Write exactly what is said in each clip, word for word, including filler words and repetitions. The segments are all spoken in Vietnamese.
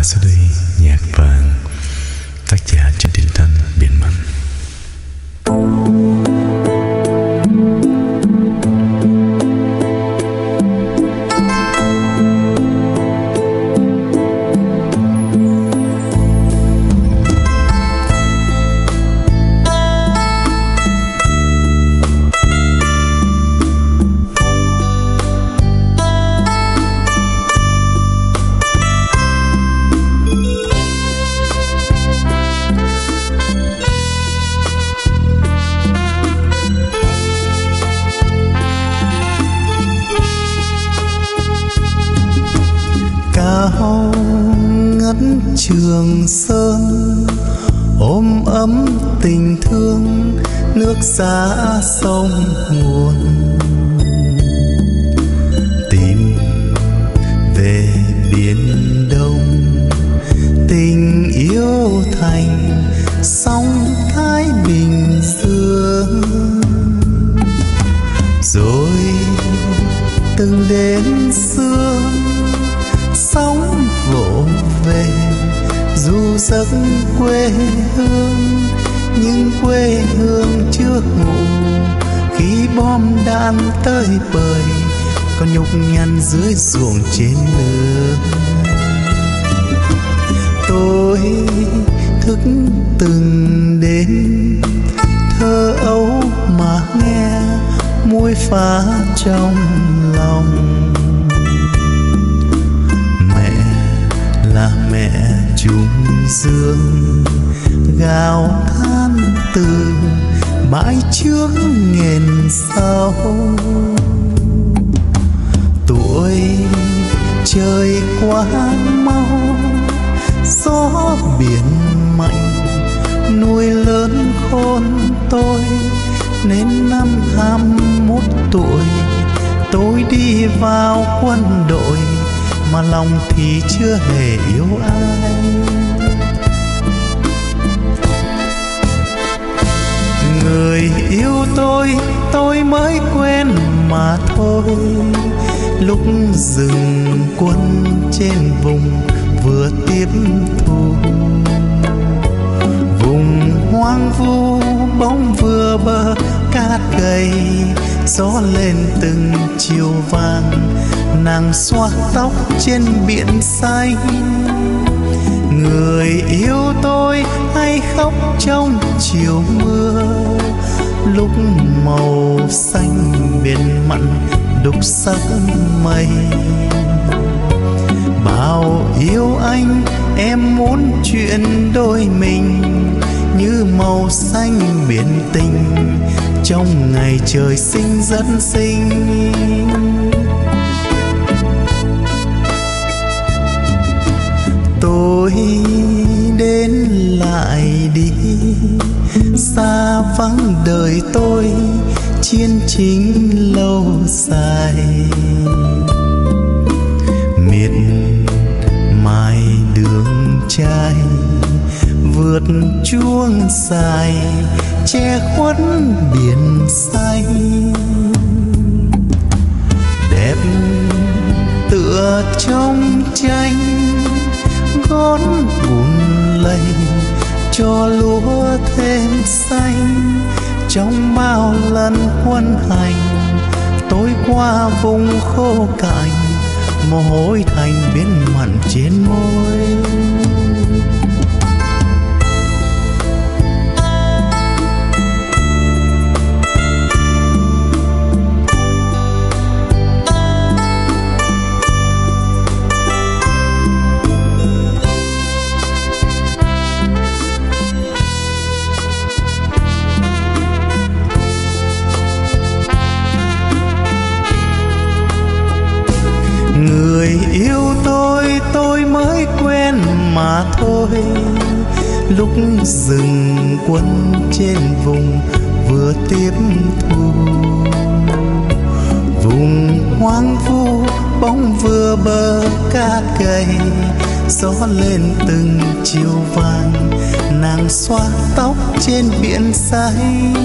sau đây nhạc vàng, tác giả Trần Đình Tân, Biển Mặn. Cao ngất Trường Sơn ôm ấm tình thương, nước xa sông nguồn tìm về biển Đông. Tình yêu thành sông Thái Bình Dương, rồi từng đêm sương sóng vỗ về du giấc quê hương. Nhưng quê hương chưa ngủ khi bom đạn tới bời, còn nhục nhằn dưới ruộng trên lửa. Tôi thức từng đêm thơ ấu mà nghe muối pha trong lòng. Là mẹ trùng dương gào than từ bãi trước nghền sau. Tuổi trời quá mau, gió biển mạnh nuôi lớn khôn tôi. Nên năm hai mươi mốt tuổi tôi đi vào quân đội, mà lòng thì chưa hề yêu ai. Người yêu tôi tôi mới quên mà thôi. Lúc dừng quân trên vùng vừa tiếp thu, vùng hoang vu bóng vừa bờ cát gầy, gió lên từng chiều vàng, nàng xoa tóc trên biển xanh. Người yêu tôi hay khóc trong chiều mưa, lúc màu xanh biển mặn đục sắc mây. Bảo yêu anh em muốn chuyện đôi mình, như màu xanh biển tình trong ngày trời sinh rất xinh. Tôi đến lại đi, xa vắng đời tôi chiến chính lâu dài. Miệt mài đường trai vượt chuông dài, che khuất biển xanh. Đẹp tựa trong tranh, gót bùn lầy cho lúa thêm xanh. Trong bao lần quân hành tôi qua vùng khô cạnh, mồ hôi thành biến mặn trên môi. Người yêu tôi tôi mới quên mà thôi. Lúc dừng quân trên vùng vừa tiếp thu, vùng hoang vu bóng vừa bờ cát gầy, gió lên từng chiều vàng, nàng xoa tóc trên biển xanh.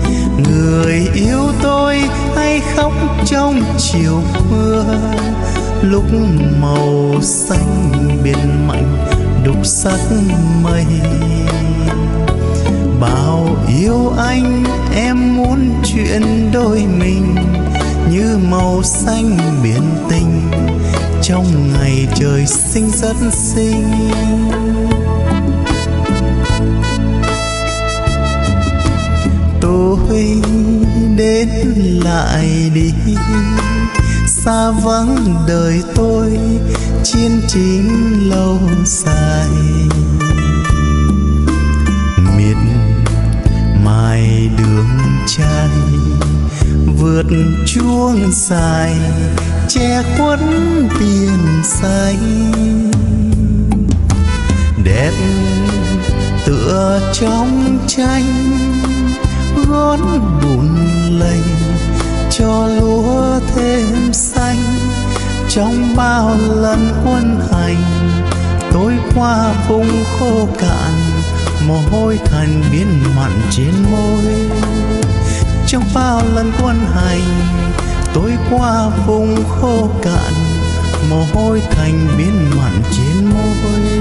Người yêu tôi hay khóc trong chiều mưa, lúc màu xanh biển mạnh đục sắc mây. Bao yêu anh em muốn chuyện đôi mình như màu xanh biển tình trong ngày trời sinh rất xinh. Tôi đến lại đi xa vắng đời tôi chiến chính lâu dài. Miệt mài đường trai vượt chuông dài che khuất biển xanh. Đẹp tựa trong tranh gót bùn lầy cho lúa thêm xanh. Trong bao lần quân hành tôi qua vùng khô cạn, mồ hôi thành biến mặn trên môi. Trong bao lần quân hành tôi qua vùng khô cạn, mồ hôi thành biến mặn trên môi.